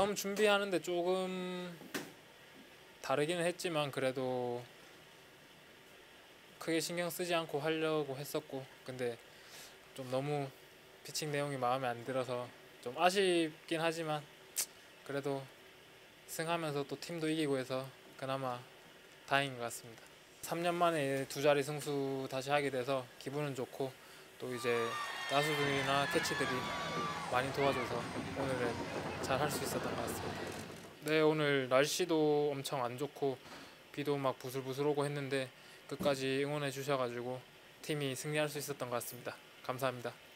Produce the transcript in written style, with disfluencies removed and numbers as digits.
다음 준비하는데 조금 다르기는 했지만 그래도 크게 신경 쓰지 않고 하려고 했었고, 근데 좀 너무 피칭 내용이 마음에 안 들어서 좀 아쉽긴 하지만 그래도 승하면서 또 팀도 이기고 해서 그나마 다행인 것 같습니다. 3년 만에 두 자리 승수 다시 하게 돼서 기분은 좋고, 또 이제 야수들이나 캐치들이 많이 도와줘서 오늘은 잘 할 수 있었던 것 같습니다. 네, 오늘 날씨도 엄청 안 좋고 비도 막 부슬부슬 오고 했는데 끝까지 응원해 주셔가지고 팀이 승리할 수 있었던 것 같습니다. 감사합니다.